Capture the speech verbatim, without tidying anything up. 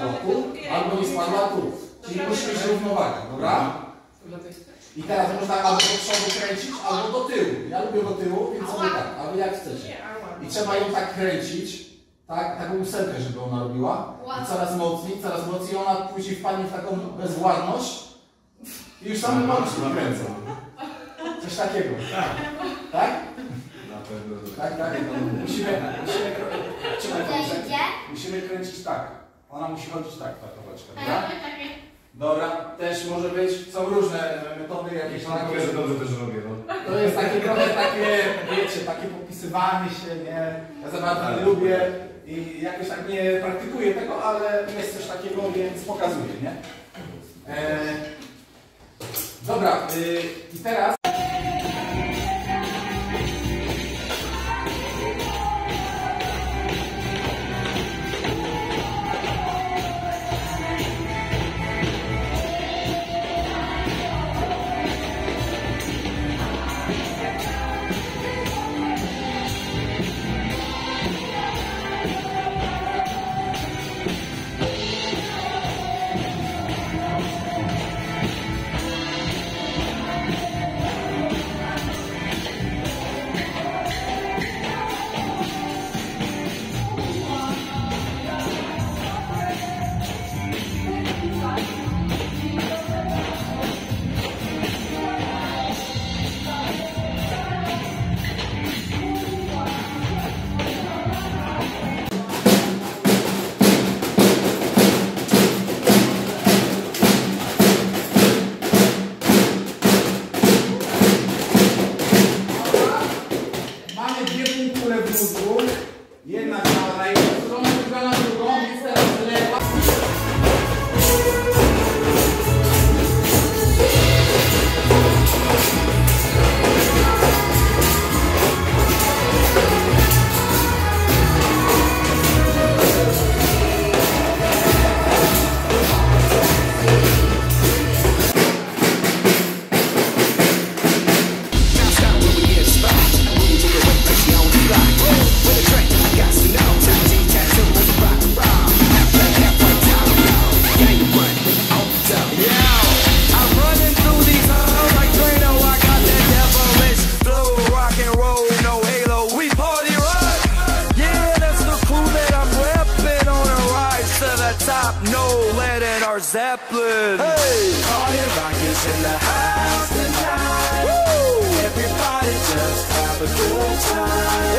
spadła tu, albo nie spadła tu. Czyli musi mieć równowagę, dobra? I teraz można albo do przodu kręcić, albo do tyłu. Ja lubię do tyłu, więc sobie tak, a wy jak chcecie. I trzeba ją tak kręcić, tak, taką ósemkę, żeby ona robiła. I coraz mocniej, coraz mocniej, ona później wpadnie w taką bezwładność i już same nogi się kręcą. Coś takiego. Tak? Na pewno. Tak, tak. Musimy, musimy, musimy, musimy kręcić tak. Ona musi chodzić tak, ta kawałeczka, dobra? Dobra, też może być, są różne metody jakieś takie. Że dobrze też robię, no. To jest takie trochę takie, wiecie, takie popisywanie się, nie? Ja za bardzo nie lubię i jakoś tak nie praktykuję tego, ale jest coś takiego, więc pokazuję, nie? E, dobra, y, i teraz... Jedna działa na jedną stronę, druga na drugą, więc teraz lewa. Zeppelin. Hey! Party rockers in the house tonight. Woo! Everybody just have a good time.